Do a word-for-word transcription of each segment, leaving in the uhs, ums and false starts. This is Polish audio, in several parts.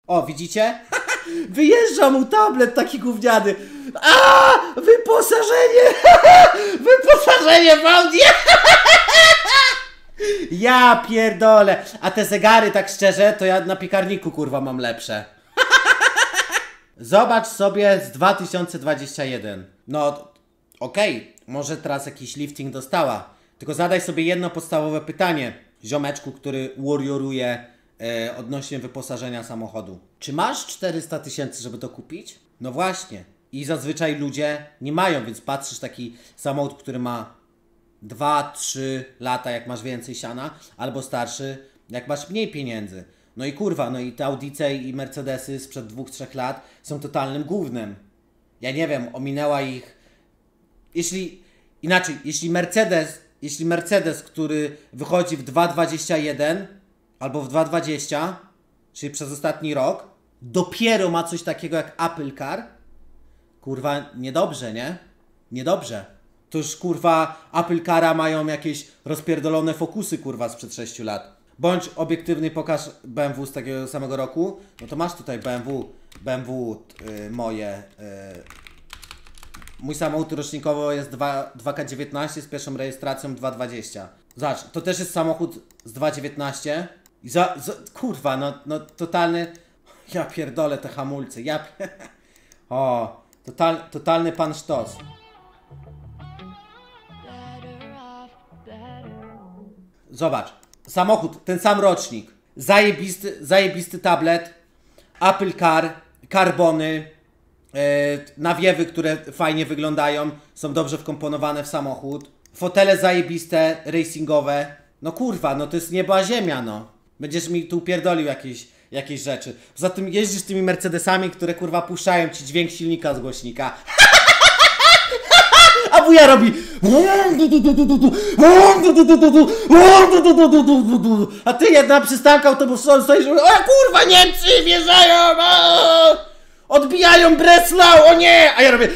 O, widzicie? Wyjeżdża mu tablet taki gówniany. A, wyposażenie! Wyposażenie w Audi! Ja pierdolę. A te zegary, tak szczerze, to ja na piekarniku kurwa mam lepsze. Zobacz sobie z dwa tysiące dwudziestego pierwszego. No, okej, okay, może teraz jakiś lifting dostała. Tylko zadaj sobie jedno podstawowe pytanie, ziomeczku, który warrioruje e, odnośnie wyposażenia samochodu. Czy masz czterysta tysięcy, żeby to kupić? No właśnie. I zazwyczaj ludzie nie mają, więc patrzysz taki samochód, który ma dwa trzy lata, jak masz więcej siana, albo starszy, jak masz mniej pieniędzy. No i kurwa, no i te Audice i Mercedesy sprzed dwóch trzech lat są totalnym gównem. Ja nie wiem, ominęła ich... Jeśli... Inaczej, jeśli Mercedes, jeśli Mercedes, który wychodzi w dwa dwadzieścia jeden albo w dwa dwadzieścia, czyli przez ostatni rok, dopiero ma coś takiego jak Apple Car, kurwa, niedobrze, nie? Niedobrze. To już kurwa Apple Cara mają jakieś rozpierdolone fokusy kurwa sprzed sześciu lat. Bądź obiektywny, pokaż B M W z takiego samego roku. No to masz tutaj B M W, B M W yy, moje. Yy. Mój samochód rocznikowo jest dwa K dziewiętnaście z pierwszą rejestracją dwa dwadzieścia. Zobacz, to też jest samochód z dwa dziewiętnaście. I za, za, kurwa, no, no totalny. Ja pierdolę te hamulce. Ja pier... O, total, totalny pan sztos. Zobacz, samochód, ten sam rocznik, zajebisty, zajebisty tablet, Apple Car, karbony, yy, nawiewy, które fajnie wyglądają, są dobrze wkomponowane w samochód, fotele zajebiste, racingowe, no kurwa, no to jest nieba ziemia, no. Będziesz mi tu pierdolił jakieś, jakieś rzeczy. Poza tym jeździsz tymi Mercedesami, które kurwa puszczają ci dźwięk silnika z głośnika. A wuja robi. A ty jedna przystanka autobusowa stoisz. O kurwa, Niemcy wjeżdżają! Odbijają Breslau, o nie! A ja robię.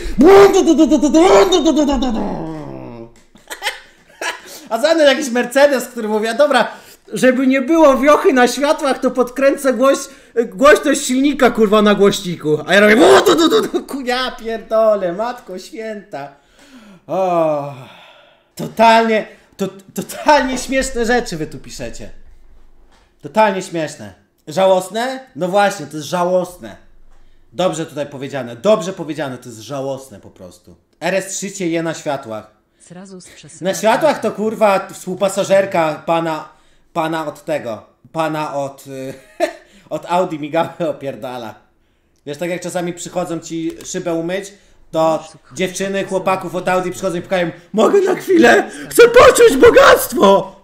A za mną jakiś Mercedes, który mówi, a dobra, żeby nie było wiochy na światłach, to podkręcę głoś, głośność silnika kurwa na głośniku. A ja robię. Ja pierdolę, matko święta. O, totalnie, to, totalnie śmieszne rzeczy wy tu piszecie. Totalnie śmieszne. Żałosne? No właśnie, to jest żałosne. Dobrze tutaj powiedziane, dobrze powiedziane, to jest żałosne po prostu. R S trzy cię je na światłach. Na światłach to kurwa współpasażerka pana, pana od tego, pana od, od Audi migały opierdala. Wiesz, tak jak czasami przychodzą ci szybę umyć, to dziewczyny, chłopaków od Audi przychodzą i pukają. Mogę na chwilę? Chcę poczuć bogactwo!